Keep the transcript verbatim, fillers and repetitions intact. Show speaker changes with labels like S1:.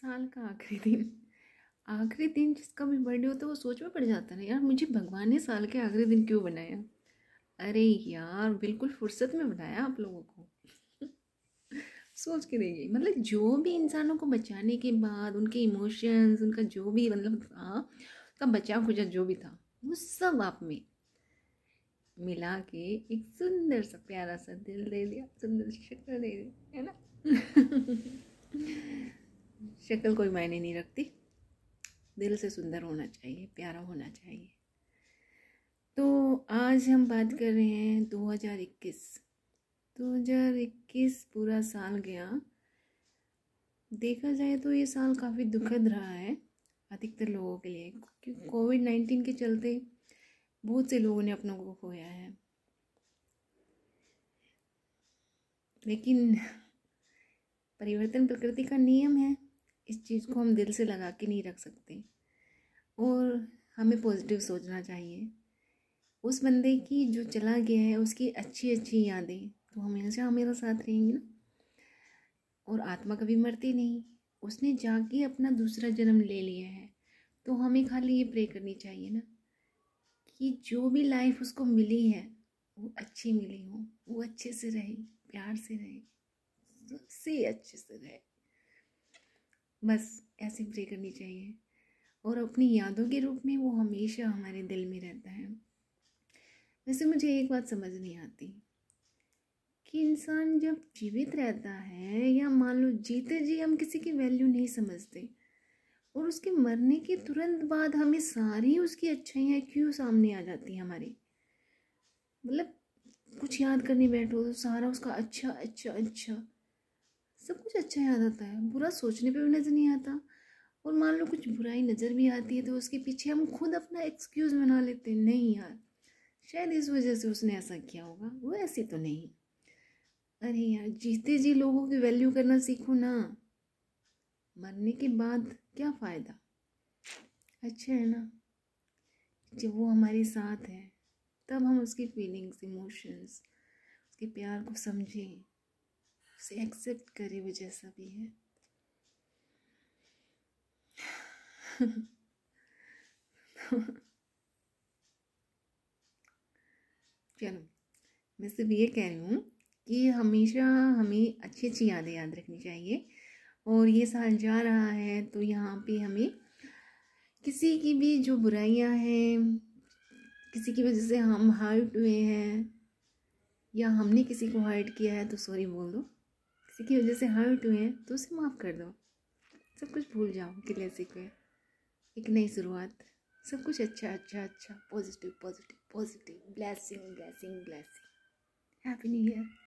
S1: साल का आखिरी दिन, आखिरी दिन जिसका भी बर्थडे होता है वो सोच में पड़ जाता है ना यार, मुझे भगवान ने साल के आखिरी दिन क्यों बनाया। अरे यार बिल्कुल फुर्सत में बनाया आप लोगों को। सोच के देखिए, मतलब जो भी इंसानों को बचाने के बाद उनके इमोशंस, उनका जो भी मतलब था, उसका बचा खुचा जो भी था वो सब आप में मिला के एक सुंदर सा प्यारा सा दिल दे दिया, सुंदर शक्ल दे दी, है ना। शक्ल कोई मायने नहीं रखती, दिल से सुंदर होना चाहिए, प्यारा होना चाहिए। तो आज हम बात कर रहे हैं दो हज़ार इक्कीस। दो हज़ार इक्कीस पूरा साल गया। देखा जाए तो ये साल काफ़ी दुखद रहा है अधिकतर लोगों के लिए, क्योंकि कोविड नाइन्टीन के चलते बहुत से लोगों ने अपनों को खोया है। लेकिन परिवर्तन प्रकृति का नियम है, इस चीज़ को हम दिल से लगा के नहीं रख सकते और हमें पॉजिटिव सोचना चाहिए। उस बंदे की जो चला गया है उसकी अच्छी अच्छी यादें तो हमेशा हमारे साथ रहेंगी ना, और आत्मा कभी मरती नहीं। उसने जाके अपना दूसरा जन्म ले लिया है, तो हमें खाली ये प्रे करनी चाहिए ना कि जो भी लाइफ उसको मिली है वो अच्छी मिली हो, वो अच्छे से रहे, प्यार से रहे, सबसे अच्छे से रहे, बस ऐसे प्रे करनी चाहिए। और अपनी यादों के रूप में वो हमेशा हमारे दिल में रहता है। वैसे मुझे एक बात समझ नहीं आती कि इंसान जब जीवित रहता है या मान लो जीते जी हम किसी की वैल्यू नहीं समझते, और उसके मरने के तुरंत बाद हमें सारी उसकी अच्छाइयाँ क्यों सामने आ जाती हैं हमारी। मतलब कुछ याद करने बैठो तो सारा उसका अच्छा अच्छा अच्छा सब कुछ अच्छा याद आता है, बुरा सोचने पे भी नज़र नहीं आता। और मान लो कुछ बुराई नज़र भी आती है तो उसके पीछे हम खुद अपना एक्सक्यूज़ बना लेते हैं, नहीं यार शायद इस वजह से उसने ऐसा किया होगा, वो ऐसी तो नहीं। अरे यार जीते जी लोगों की वैल्यू करना सीखो ना, मरने के बाद क्या फ़ायदा। अच्छा है ना जब वो हमारे साथ है तब हम उसकी फीलिंग्स, इमोशंस, उसके प्यार को समझें, उसे एक्सेप्ट करें वो जैसा भी है। चलो मैं सिर्फ ये कह रही हूँ कि हमेशा हमें अच्छी अच्छी यादें याद रखनी चाहिए। और ये साल जा रहा है तो यहाँ पे हमें किसी की भी जो बुराइयाँ हैं, किसी की वजह से हम हर्ट हुए हैं या हमने किसी को हर्ट किया है तो सॉरी बोल दो, किसी की वजह से हर्ट हुए हैं तो उसे माफ़ कर दो, सब कुछ भूल जाओ कि जैसे कि एक नई शुरुआत, सब कुछ अच्छा अच्छा अच्छा, positive positive positive, blessing blessing blessing. Happy new year.